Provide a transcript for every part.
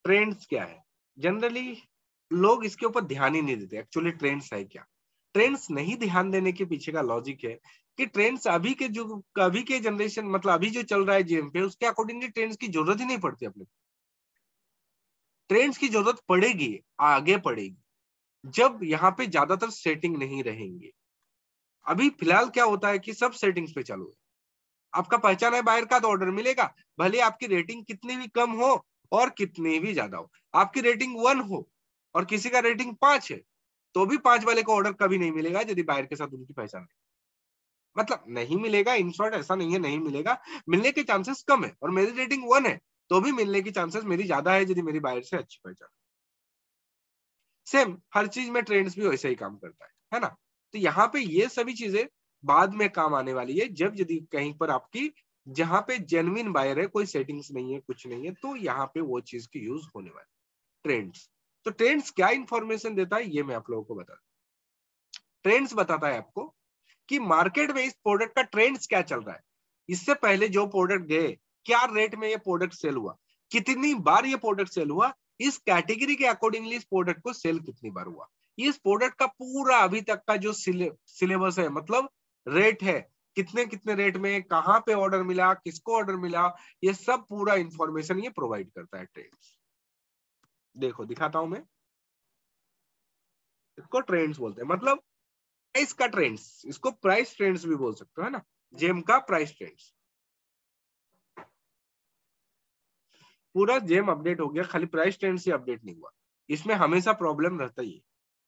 Trends क्या है? Generally लोग इसके ऊपर ध्यान ही नहीं देते एक्चुअली ट्रेंड्स है क्या। ट्रेंड्स नहीं ध्यान देने के पीछे का लॉजिक है कि ट्रेंड्स अभी के जनरेशन मतलब अभी जो चल रहा है जीएम पे उसके अकॉर्डिंगली ट्रेंड्स की जरूरत ही नहीं पड़ती अपने। ट्रेंड्स की जरूरत पड़ेगी, आगे पड़ेगी, जब यहाँ पे ज्यादातर सेटिंग नहीं रहेंगे। अभी फिलहाल क्या होता है कि सब सेटिंग्स पे चालू है। आपका पहचान है बाहर का तो ऑर्डर मिलेगा, भले आपकी रेटिंग कितनी भी कम हो और कितनी भी ज्यादा हो। आपकी रेटिंग 1 हो और किसी का रेटिंग 5 है तो भी 5 वाले को ऑर्डर कभी नहीं मिलेगा यदि बाहर के साथ उनकी पहचान है। मतलब नहीं मिलेगा, इन शॉर्ट ऐसा नहीं है नहीं मिलेगा, मिलने के चांसेस कम है। और मेरी रेटिंग 1 है तो भी मिलने की चांसेस मेरी ज्यादा है यदि मेरी बाहर से अच्छी पहचान। सेम हर चीज में ट्रेंड्स भी वैसे ही काम करता है ना। तो यहाँ पे ये सभी चीजें बाद में काम आने वाली है जब यदि कहीं पर आपकी जहां पे जेन्युइन बायर है, कोई सेटिंग्स नहीं है, कुछ नहीं है, तो यहाँ पे वो चीज की यूज होने वाली ट्रेंड्स। तो ट्रेंड्स क्या इंफॉर्मेशन देता है ये मैं आप लोगों को बता दूं। ट्रेंड्स बताता है आपको कि मार्केट में इस प्रोडक्ट का ट्रेंड्स क्या चल रहा है, इससे पहले जो प्रोडक्ट गए क्या रेट में ये प्रोडक्ट सेल हुआ, कितनी बार ये प्रोडक्ट सेल हुआ, इस कैटेगरी के अकॉर्डिंगली इस प्रोडक्ट को सेल कितनी बार हुआ। इस प्रोडक्ट का पूरा अभी तक का जो सिलेबस है, मतलब रेट है, कितने कितने रेट में कहां पे ऑर्डर मिला, किसको ऑर्डर मिला, ये सब पूरा इंफॉर्मेशन ये प्रोवाइड करता है ट्रेंड्स। देखो दिखाता हूं मैं, इसको ट्रेंड्स बोलते हैं, मतलब प्राइस का ट्रेंड्स, इसको प्राइस ट्रेंड्स भी बोल सकते हो, है ना। जेम का प्राइस ट्रेंड्स, पूरा जेम अपडेट हो गया, खाली प्राइस ट्रेंड से अपडेट नहीं हुआ, इसमें हमेशा प्रॉब्लम रहता ही है।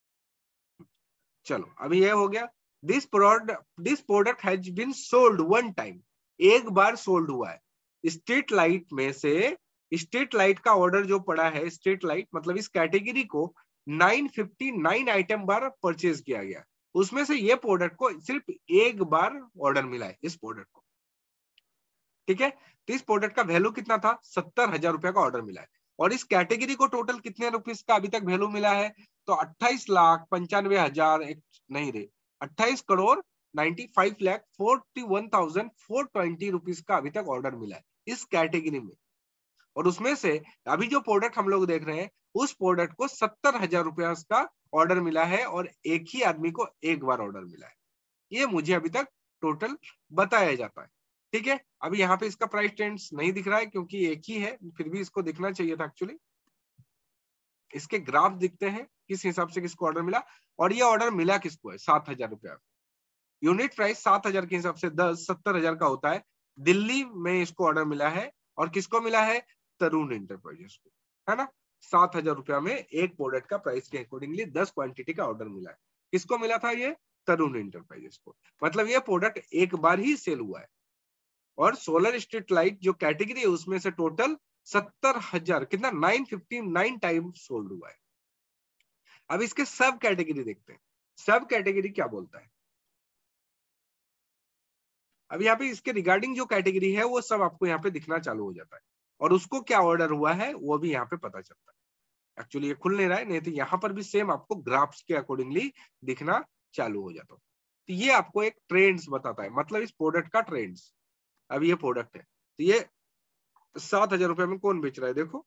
चलो अभी ये हो गया, this product has been sold one time, एक बार सोल्ड हुआ है। स्ट्रीट लाइट में से, स्ट्रीट लाइट का ऑर्डर जो पड़ा है, स्ट्रीट लाइट मतलब इस कैटेगरी को 959 आइटम बार परचेज किया गया, उसमें से ये प्रोडक्ट को सिर्फ एक बार ऑर्डर मिला है इस प्रोडक्ट को, ठीक है। तो इस प्रोडक्ट का वैल्यू कितना था, 70,000 रुपया का ऑर्डर मिला है। और इस कैटेगरी को टोटल कितने रुपीस का अभी तक वैल्यू मिला है, तो 28,95,000, नहीं रे, 28,95,41,420 रुपीज का अभी तक ऑर्डर मिला है इस कैटेगरी में। और उसमें से अभी जो प्रोडक्ट हम लोग देख रहे हैं उस प्रोडक्ट को 70,000 रुपया का ऑर्डर मिला है और एक ही आदमी को एक बार ऑर्डर मिला है। ये मुझे अभी तक टोटल बताया जाता है, ठीक है। अभी यहाँ पे इसका प्राइस ट्रेंड्स नहीं दिख रहा है क्योंकि एक ही है, फिर भी इसको दिखना चाहिए था एक्चुअली। इसके ग्राफ दिखते हैं किस हिसाब से किसको ऑर्डर मिला, और ये ऑर्डर मिला किसको है, 7,000 रुपया। यूनिट प्राइस 7,000 के हिसाब से 70,000 का होता है। दिल्ली में इसको ऑर्डर मिला है और किसको मिला है, तरुण इंटरप्राइजेस को, है ना। 7,000 रुपया में एक प्रोडक्ट का प्राइस के अकॉर्डिंगली 10 क्वांटिटी का ऑर्डर मिला है। किसको मिला था, ये तरुण इंटरप्राइजेस को। मतलब ये प्रोडक्ट एक बार ही सेल हुआ है। और सोलर स्ट्रीट लाइट जो कैटेगरी है उसमें से टोटल 70,000 कितना 959 टाइम सोल्ड हुआ है। अब इसके सब कैटेगरी देखते हैं, सब कैटेगरी क्या बोलता है। अब यहाँ पे इसके रिगार्डिंग जो कैटेगरी है वो सब आपको यहाँ पे दिखना चालू हो जाता है, और उसको क्या ऑर्डर हुआ है वो भी यहाँ पे पता चलता है। एक्चुअली ये खुल नहीं रहा है, नहीं तो यहाँ पर भी सेम आपको ग्राफ्स के अकॉर्डिंगली दिखना चालू हो जाता है। तो ये आपको एक ट्रेंड्स बताता है, मतलब इस प्रोडक्ट का ट्रेंड्स। अब ये प्रोडक्ट है तो ये 7,000 रुपये में कौन बेच रहा है, देखो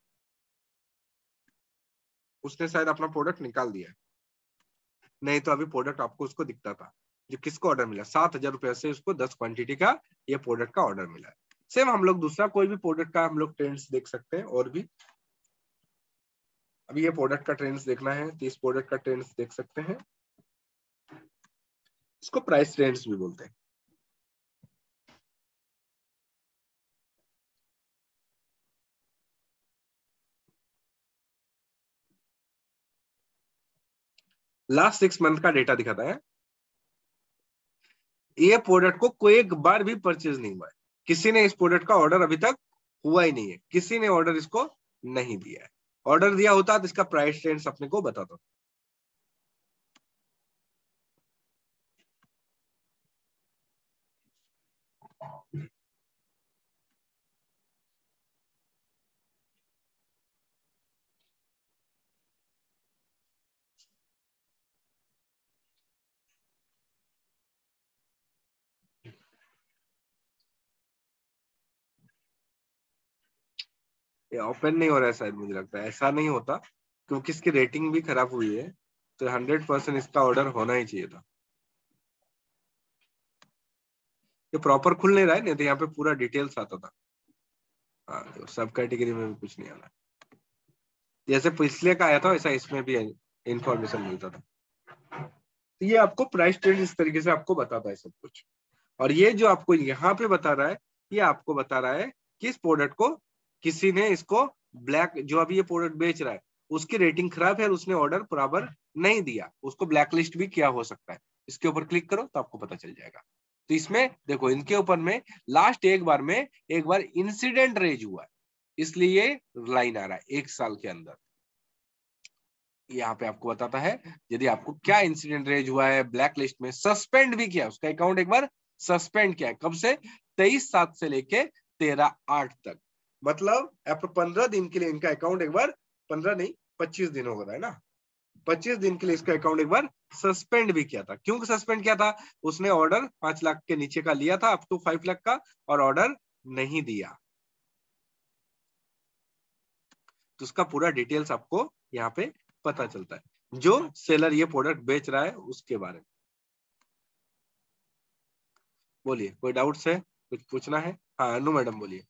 उसने शायद अपना प्रोडक्ट निकाल दिया है, नहीं तो अभी प्रोडक्ट आपको उसको दिखता था। जो किसको ऑर्डर मिला, 7,000 रुपये से उसको 10 क्वांटिटी का ये प्रोडक्ट का ऑर्डर मिला है। सेम हम लोग दूसरा कोई भी प्रोडक्ट का हम लोग ट्रेंड्स देख सकते हैं और भी। अभी ये प्रोडक्ट का ट्रेंड्स देखना है तो इस प्रोडक्ट का ट्रेंड्स देख सकते हैं, इसको प्राइस ट्रेंड्स भी बोलते हैं। लास्ट 6 मंथ का डेटा दिखाता है। ये प्रोडक्ट को कोई एक बार भी परचेज नहीं हुआ है, किसी ने इस प्रोडक्ट का ऑर्डर अभी तक हुआ ही नहीं है, किसी ने ऑर्डर इसको नहीं दिया है। ऑर्डर दिया होता तो इसका प्राइस ट्रेंड्स अपने को बताता। ये ओपन नहीं हो रहा है शायद, मुझे लगता है ऐसा नहीं होता क्योंकि इसकी रेटिंग भी खराब हुई है, तो 100% इसका ऑर्डर होना ही चाहिए था। ये प्रॉपर खुल नहीं रहा है, नहीं तो यहाँ पे पूरा डिटेल्स आता था। हाँ, सब कैटेगरी में भी कुछ नहीं आना, जैसे पिछले का आया था वैसा इसमें भी इंफॉर्मेशन मिलता था। तो ये आपको प्राइस ट्रेंड इस तरीके से आपको बताता है सब कुछ। और ये जो आपको यहाँ पे बता रहा है, ये आपको बता रहा है कि इस प्रोडक्ट को किसी ने इसको ब्लैक, जो अभी ये प्रोडक्ट बेच रहा है उसकी रेटिंग खराब है और उसने ऑर्डर बराबर नहीं दिया, उसको ब्लैक लिस्ट भी किया हो सकता है। इसके ऊपर क्लिक करो तो आपको पता चल जाएगा। तो इसमें देखो, इनके ऊपर में लास्ट एक बार इंसिडेंट रेज हुआ है, इसलिए लाइन आ रहा है 1 साल के अंदर। यहाँ पे आपको बताता है यदि आपको क्या इंसिडेंट रेज हुआ है, ब्लैक लिस्ट में सस्पेंड भी किया, उसका अकाउंट एक बार सस्पेंड किया है। कब से? 23/7 से लेके 13/8 तक, मतलब 15 दिन के लिए इनका अकाउंट एक बार, 15 नहीं 25 दिन हो गया है ना, 25 दिन के लिए इसका अकाउंट एक बार सस्पेंड भी किया था। क्यों सस्पेंड किया था? उसने ऑर्डर 5 लाख के नीचे का लिया था अप टू 5 लाख का, और ऑर्डर नहीं दिया। तो उसका पूरा डिटेल्स आपको यहाँ पे पता चलता है, जो सेलर ये प्रोडक्ट बेच रहा है उसके बारे में। बोलिए, कोई डाउट्स है, कुछ पूछना है? हाँ अनु मैडम बोलिए।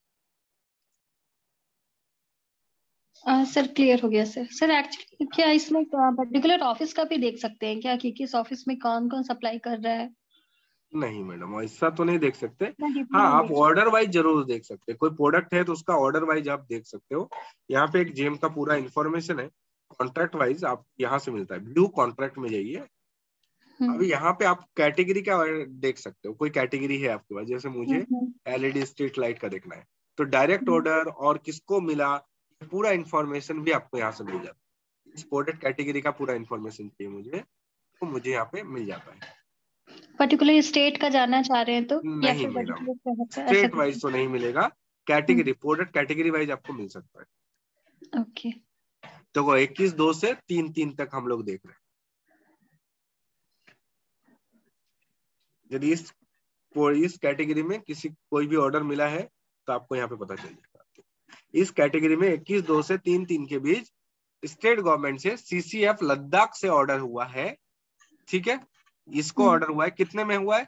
सर क्लियर हो गया सर। सर एक्चुअली क्या इसमें पर्टिकुलर ऑफिस का भी देख सकते हैं क्या कि किस ऑफिस में कौन कौन सप्लाई कर रहा है? नहीं मैडम, ऐसा तो नहीं देख सकते। ना हाँ, डिप्लोमा आप देख ऑर्डर वाइज जरूर देख सकते हैं, कोई प्रोडक्ट है तो उसका ऑर्डर वाइज आप देख सकते हो। यहाँ पे एक जेम का पूरा इंफॉर्मेशन है, कॉन्ट्रैक्ट वाइज आप यहाँ से मिलता है। ब्लू कॉन्ट्रैक्ट में जाइए। अभी यहाँ पे आप कैटेगरी का देख सकते हो, कोई कैटेगरी है आपके पास, जैसे मुझे एलईडी स्ट्रीट लाइट का देखना है, तो डायरेक्ट ऑर्डर और किसको मिला, पूरा इंफॉर्मेशन भी आपको यहाँ से मिल जाता है। इस प्रोडक्ट कैटेगरी का पूरा इंफॉर्मेशन चाहिए मुझे, तो मुझे यहाँ पे मिल जाता है। पर्टिकुलर स्टेट का जानना चाह रहे हैं तो, या नहीं फिर मैडम, पर्टिकुलर शहर का, ऐसा स्टेट कुछ? वाइज तो नहीं मिलेगा, कैटेगरी, प्रोडक्ट कैटेगरी वाइज आपको मिल सकता है। ओके। तो 21/2 से 3/3 तक हम लोग देख रहे हैं। यदि इस कैटेगरी में किसी कोई भी ऑर्डर मिला है तो आपको यहाँ पे पता चल जाएगा। इस कैटेगरी में 21/2 से 3/3 के बीच स्टेट गवर्नमेंट से सीसीएफ लद्दाख से ऑर्डर हुआ है, ठीक है। इसको ऑर्डर हुआ है, कितने में हुआ है?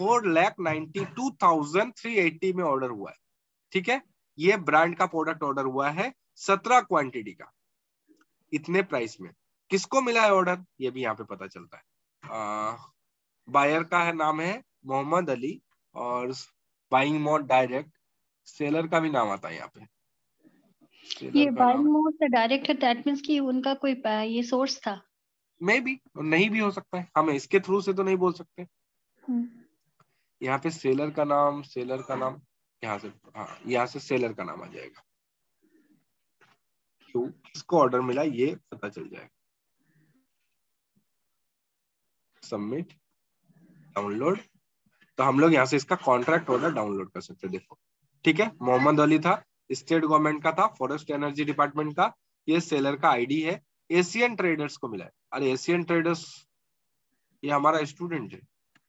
4,92,380 में ऑर्डर हुआ है, ठीक है। ये ब्रांड का प्रोडक्ट ऑर्डर हुआ है 17 क्वांटिटी का, इतने प्राइस में। किसको मिला है ऑर्डर, ये भी यहाँ पे पता चलता है। बायर का है, नाम है मोहम्मद अली, और बाइंग मोड डायरेक्ट, सेलर का भी नाम आता है यहाँ पे। ये सेलर का बाइंग नाम मोड से डायरेक्ट है, दैट मींस कि उनका कोई ये सोर्स था। मे भी, नहीं भी हो सकता है, हम इसके थ्रू से तो नहीं बोल सकते। यहाँ पे सेलर का नाम, यहाँ से, हाँ यहाँ से सेलर का नाम आ जाएगा, तो किसको ऑर्डर मिला ये पता चल जाएगा। सबमिट, डाउनलोड, तो हम लोग यहाँ से इसका कॉन्ट्रैक्ट ऑर्डर डाउनलोड कर सकते हैं। देखो, ठीक है, मोहम्मद अली था, स्टेट गवर्नमेंट का था, फॉरेस्ट एनर्जी डिपार्टमेंट का। ये सेलर का आईडी है, एशियन ट्रेडर्स को मिला है। अरे एशियन ट्रेडर्स, ये हमारा स्टूडेंट है।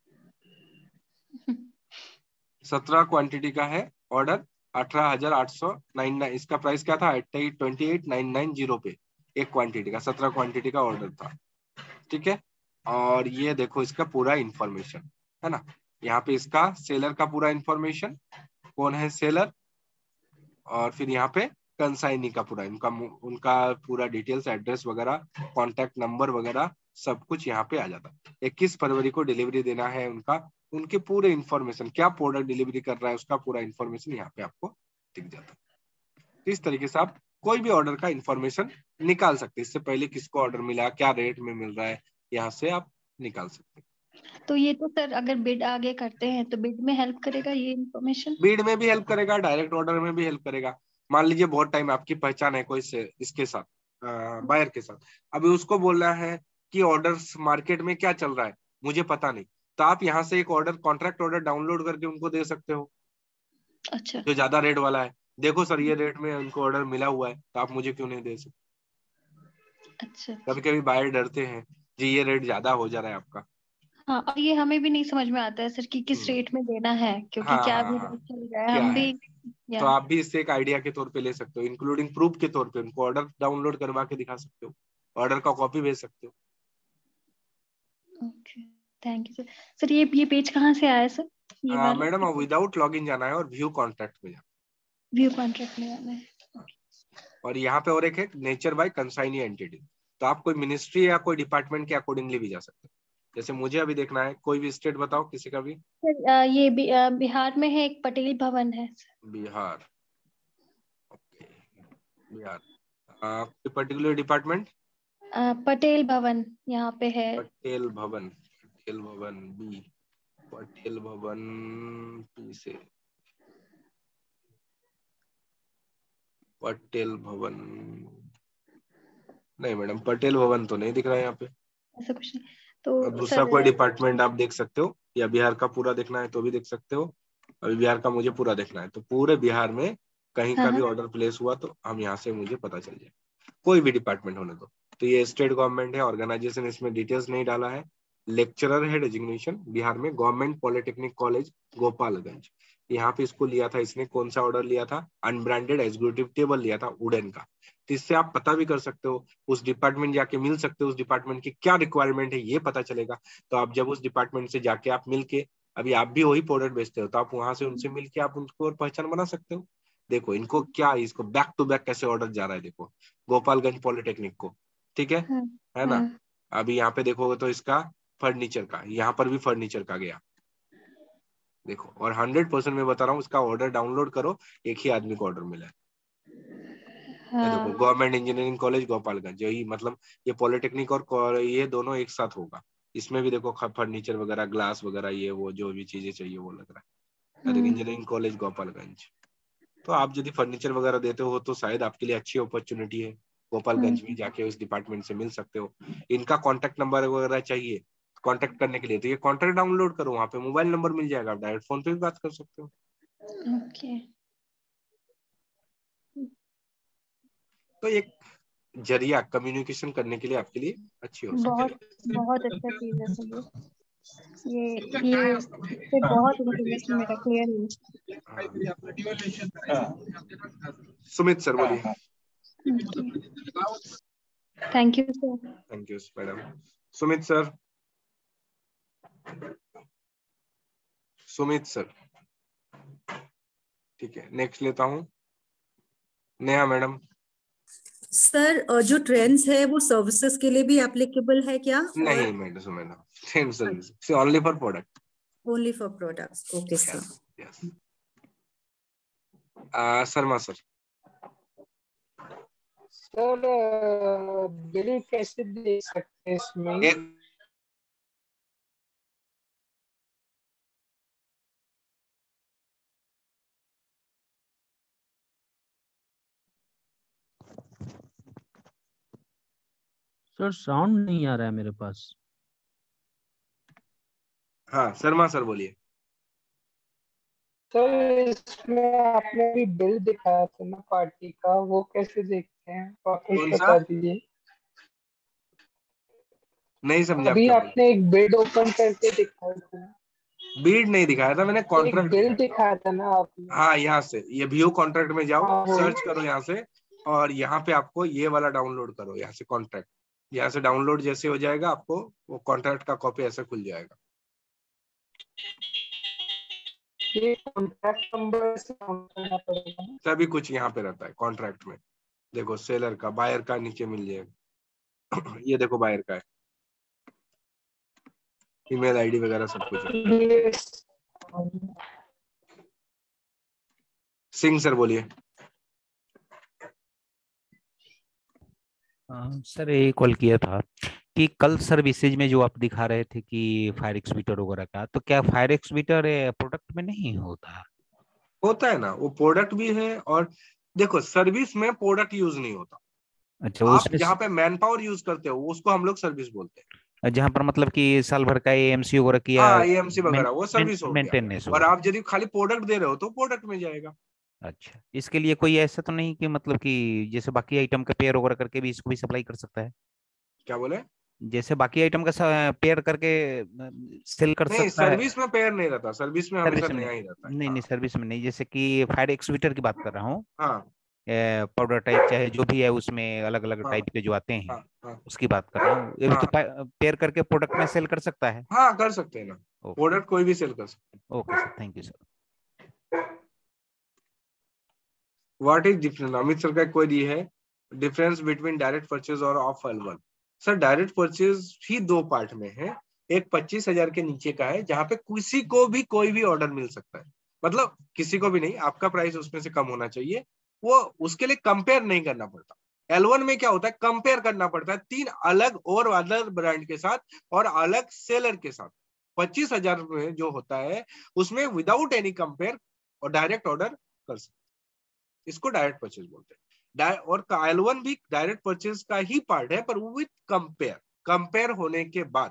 17 क्वांटिटी का है ऑर्डर, 18,899, इसका प्राइस क्या था? 28,990 पे एक क्वांटिटी का, 17 क्वांटिटी का ऑर्डर था, ठीक है। और ये देखो इसका पूरा इंफॉर्मेशन है ना, यहाँ पे इसका सेलर का पूरा इंफॉर्मेशन, कौन है सेलर, और फिर यहाँ पे कंसाइनी का पूरा, उनका पूरा डिटेल्स, एड्रेस वगैरह, कॉन्टैक्ट नंबर वगैरह सब कुछ यहाँ पे आ जाता है। 21 फरवरी को डिलीवरी देना है उनका, उनके पूरे इंफॉर्मेशन, क्या प्रोडक्ट डिलीवरी कर रहा है उसका पूरा इंफॉर्मेशन यहाँ पे आपको दिख जाता है। तो इस तरीके से आप कोई भी ऑर्डर का इंफॉर्मेशन निकाल सकते हैं, इससे पहले किसको ऑर्डर मिला, क्या रेट में मिल रहा है, यहाँ से आप निकाल सकते हैं। तो ये तो सर अगर बिड आगे करते हैं तो बिड में हेल्प करेगा ये इन्फॉर्मेशन? बीड में भी हेल्प करेगा, डायरेक्ट ऑर्डर में भी हेल्प करेगा। मान लीजिए बहुत टाइम आपकी पहचान है कोई से इसके साथ, बायर के साथ, अभी उसको बोलना है कि ऑर्डर्स मार्केट में क्या चल रहा है मुझे पता नहीं, तो आप यहाँ से एक ऑर्डर, कॉन्ट्रैक्ट ऑर्डर डाउनलोड करके उनको दे सकते हो, अच्छा जो ज्यादा रेट वाला है। देखो सर ये रेट में उनको ऑर्डर मिला हुआ है, तो आप मुझे क्यों नहीं दे सकते। अच्छा। कभी कभी बायर डरते हैं जी ये रेट ज्यादा हो जा रहा है आपका। हाँ, और ये हमें भी नहीं समझ में आता है सर कि किस हम्म, रेट में देना है, क्योंकि हाँ क्या हाँ भी हाँ, रेट चल रहा है क्या हम है, भी तो आप भी इससे एक आइडिया के तौर पे ले सकते हो, इंक्लूडिंग प्रूफ के तौर पे उनको ऑर्डर डाउनलोड करवा के दिखा सकते हो, ऑर्डर का कॉपी भेज सकते हो। Okay, thank you sir. Sir ये पेज कहाँ से आया सर, ये वाला? मैडम विदाउट लॉगिन जाना है और व्यू कॉन्ट्रैक्ट में जाना, व्यू कॉन्ट्रैक्ट में जाना है। और यहाँ पे और एक है नेचर बाय कंसाइनी एंटिटी। तो आप कोई मिनिस्ट्री या कोई डिपार्टमेंट के अकॉर्डिंगली भी जा सकते हो। जैसे मुझे अभी देखना है, कोई भी स्टेट बताओ किसी का भी। सर ये बिहार में है, एक पटेल भवन है। बिहार, ओके, बिहार। कोई पर्टिकुलर डिपार्टमेंट? पटेल भवन यहाँ पे है। पटेल भवन, पटेल भवन बी, पटेल भवन पी से, पटेल भवन, नहीं मैडम पटेल भवन तो नहीं दिख रहा है यहाँ पे। ऐसा कुछ नहीं तो दूसरा सर। कोई डिपार्टमेंट आप देख सकते हो, या बिहार का पूरा देखना है तो भी देख सकते हो। अभी बिहार का मुझे पूरा देखना है, तो पूरे बिहार में कहीं हाँ का भी हाँ। ऑर्डर प्लेस हुआ तो हम यहाँ से मुझे पता चल जाए, कोई भी डिपार्टमेंट होने दो। तो ये स्टेट गवर्नमेंट है, ऑर्गेनाइजेशन इसमें डिटेल्स नहीं डाला है। लेक्चरर है डेजिग्नेशन बिहार में गवर्नमेंट पॉलिटेक्निक कॉलेज गोपालगंज, यहाँ पे इसको लिया था इसने, कौन सा ऑर्डर लिया था, अनब्रांडेड एग्जीक्यूटिव टेबल लिया था वुडन का। तो इससे आप पता भी कर सकते हो, उस डिपार्टमेंट जाके मिल सकते हो, उस डिपार्टमेंट की क्या रिक्वायरमेंट है ये पता चलेगा। तो आप जब उस डिपार्टमेंट से जाके आप मिल के, अभी आप भी वही प्रोडक्ट बेचते हो तो आप वहां से उनसे मिल के आप उनको और पहचान बना सकते हो। देखो इनको क्या, इसको बैक टू बैक कैसे ऑर्डर जा रहा है, देखो गोपालगंज पॉलिटेक्निक को, ठीक हाँ है ना। हाँ। अभी यहाँ पे देखोगे तो इसका फर्नीचर का, यहाँ पर भी फर्नीचर का गया, देखो। और 100% मैं बता रहा हूँ, इसका ऑर्डर डाउनलोड करो, एक ही आदमी को ऑर्डर मिला है। ये देखो हाँ। गवर्नमेंट इंजीनियरिंग कॉलेज गोपालगंज, यही मतलब ये पॉलिटेक्निक और ये दोनों एक साथ होगा। इसमें भी देखो फर्नीचर वगैरह, ग्लास वगैरह, ये वो जो भी चीजें चाहिए वो लग रहा है। देखो इंजीनियरिंग कॉलेज गोपालगंज। तो आप यदि फर्नीचर वगैरह देते हो तो शायद आपके लिए अच्छी अपॉर्चुनिटी है, गोपालगंज में जाके उस डिपार्टमेंट से मिल सकते हो। इनका कॉन्टेक्ट नंबर वगैरह चाहिए कॉन्टेक्ट करने के लिए, तो ये कॉन्टेक्ट डाउनलोड करो, वहाँ पे मोबाइल नंबर मिल जाएगा, आप डायरेक्ट फोन पे भी बात कर सकते हो। ओके। तो एक जरिया कम्युनिकेशन करने के लिए आपके लिए अच्छी हो सकती बहुत बहुत अच्छा चीज है सर ये इससे बहुत इंफॉर्मेशन मेरा क्लियर है। सुमित सर बोलिए। Thank you sir. Thank you madam. Sumit sir, Sumit sir, ठीक है नेक्स्ट लेता हूँ, नेहा मैडम। सर जो ट्रेंड्स है वो सर्विसेज के लिए भी एप्लीकेबल है क्या? नहीं madam, madam same service, only for product. Only for products, okay sir. Yes. Sharma sir. Sir bill कैसे दे सकते हैं इसमें? सर साउंड नहीं आ रहा है मेरे पास। हाँ शर्मा सर बोलिए। सर इसमें आपने भी बिल दिखाया था ना पार्टी का, वो कैसे देखते हैं वापस कौन सा? बता दीजिए। नहीं समझा। अभी आपने एक बिल ओपन करके दिखाया था। बीड नहीं दिखाया था मैंने, कॉन्ट्रैक्ट बिल दिखाया था ना आपने। हाँ यहाँ से, ये व्यू कॉन्ट्रैक्ट में जाओ, हाँ, सर्च करो यहाँ से, और यहाँ पे आपको ये वाला डाउनलोड करो, यहाँ से कॉन्ट्रैक्ट, यहाँ से डाउनलोड जैसे हो जाएगा आपको वो कॉन्ट्रैक्ट का कॉपी ऐसे खुल जाएगा। ये कॉन्ट्रैक्ट नंबर से काउंट करना पड़ेगा। सभी कुछ यहाँ पे रहता है कॉन्ट्रैक्ट में, देखो सेलर का, बायर का नीचे मिल जाएगा ये देखो बायर का है, ईमेल आईडी वगैरह सब कुछ है। सिंह सर बोलिए। सर ये कॉल किया था कि कल सर्विसेज में जो आप दिखा रहे थे कि फायर एक्सटिंग्विशर वगैरह का, तो क्या फायर एक्सटिंग्विशर प्रोडक्ट में नहीं होता? होता है ना, वो प्रोडक्ट भी है, और देखो सर्विस में प्रोडक्ट यूज नहीं होता। अच्छा, आप उसमें जहाँ पे मैन पावर यूज करते हो उसको हम लोग सर्विस बोलते हैं। जहाँ पर मतलब कि साल भर का एएमसी वगैरह किया, हाँ एएमसी वगैरह वो सर्विस हो गया, मेंटेनेंस और आप यदि खाली प्रोडक्ट दे रहे हो तो प्रोडक्ट में जाएगा। अच्छा, इसके लिए कोई ऐसा तो नहीं कि मतलब कि जैसे बाकी आइटम का पेयर वगैरह करके भी इसको भी सप्लाई कर सकता है? क्या बोले? जैसे बाकी आइटम का पेयर करके सेल कर नहीं, सकता है। सर्विस में पेयर नहीं रहता, सर्विस में हमेशा सर्विस में नया ही रहता है। नहीं, नहीं हाँ सर्विस में नहीं, जैसे कि फायर एक्सटिंग्विशर की बात कर रहा हूँ। हाँ पाउडर टाइप चाहे जो भी है, उसमें अलग अलग हाँ टाइप के जो आते हैं, हाँ हाँ उसकी बात कर रहा हूँ। ये भी तो हाँ पेयर करके प्रोडक्ट में सेल कर सकता है। हाँ, कर सकते हैं ना, ओके, प्रोडक्ट कोई भी सेल कर सकते okay sir, thank you sir. हैं। What is difference, Amit sir का क्वेरी है, डिफरेंस बिटवीन डायरेक्ट परचेज और of L1। Sir direct purchase ही दो पार्ट में है, एक 25,000 के नीचे का है जहां पे किसी को भी कोई भी ऑर्डर मिल सकता है, मतलब किसी को भी नहीं, आपका प्राइस उसमें से कम होना चाहिए, वो उसके लिए कंपेयर नहीं करना पड़ता। L1 में क्या होता है, कंपेयर करना पड़ता है 3 अलग और अदर ब्रांड के साथ और अलग सेलर के साथ। 25,000 में जो होता है उसमें विदाउट एनी कंपेयर और डायरेक्ट ऑर्डर कर सकते, इसको डायरेक्ट परचेज बोलते हैं। और L1 भी डायरेक्ट परचेज का ही पार्ट है, पर विथ कंपेयर, कंपेयर होने के बाद।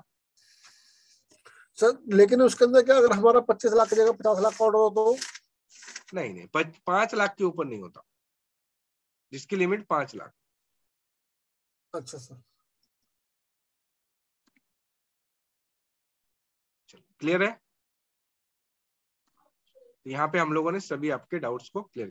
सर लेकिन उसके अंदर क्या, अगर हमारा 25 लाख की जगह 50 लाख का ऑर्डर हो तो? नहीं नहीं, 5 लाख के ऊपर नहीं होता, जिसकी लिमिट 5 लाख। अच्छा सर, क्लियर है? यहाँ पे हम लोगों ने सभी आपके डाउट्स को क्लियर